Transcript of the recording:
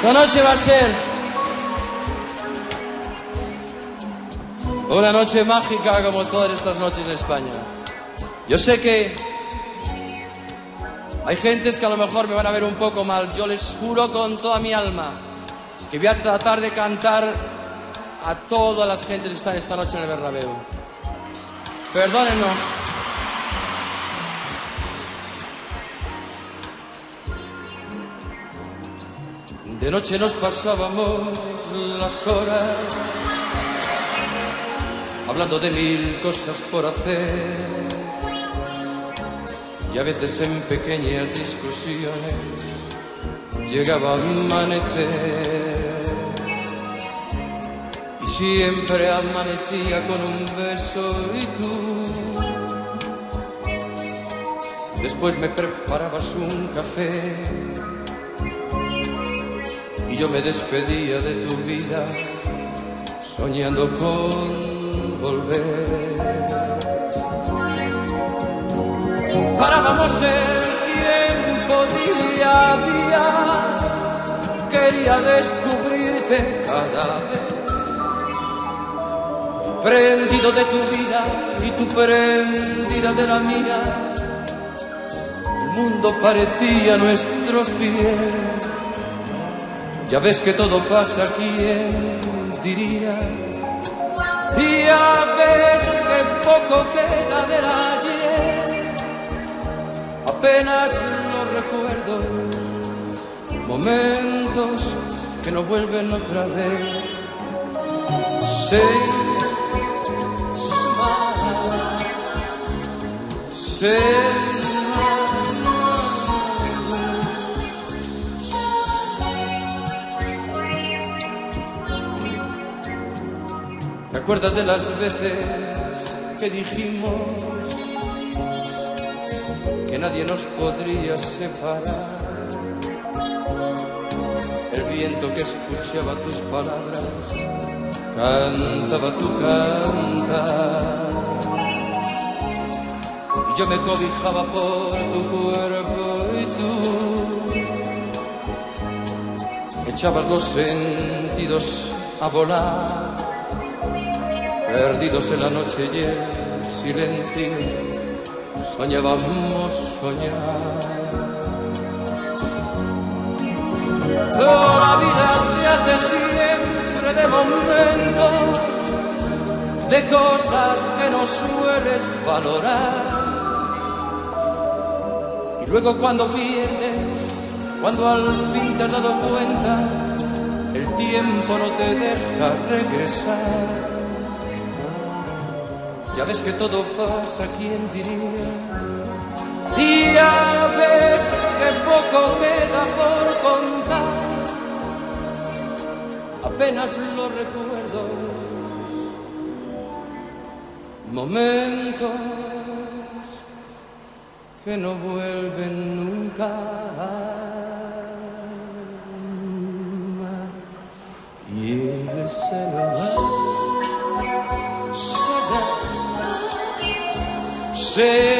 Esta noche va a ser una noche mágica como todas estas noches en España. Yo sé que hay gentes que a lo mejor me van a ver un poco mal. Yo les juro con toda mi alma que voy a tratar de cantar a todas las gentes que están esta noche en el Bernabéu. Perdónennos. De noche nos pasábamos las horas hablando de mil cosas por hacer, y a veces en pequeñas discusiones llegaba a amanecer, y siempre amanecía con un beso y tú después me preparabas un café y yo me despedía de tu vida soñando con volver. Parábamos el tiempo día a día, quería descubrirte cada vez, prendido de tu vida y tú prendida de la mía. El mundo parecía a nuestros pies. Ya ves que todo pasa, ¿quién diría? Y ya ves que poco queda del ayer, apenas los recuerdos, momentos que no vuelven otra vez. Say smile, say ¿te acuerdas de las veces que dijimos que nadie nos podría separar? El viento que escuchaba tus palabras cantaba tu cantar, y yo me cobijaba por tu cuerpo y tú echabas los sentidos a volar, perdidos en la noche y el silencio, soñábamos soñar. La vida se hace siempre de momentos, de cosas que no sueles valorar, y luego cuando pierdes, cuando al fin te has dado cuenta, el tiempo no te deja regresar. Ya ves que todo pasa, ¿quién diría? Y ya ves que poco queda por contar, apenas los recuerdos, momentos que no vuelven nunca más. Y ese no va. Say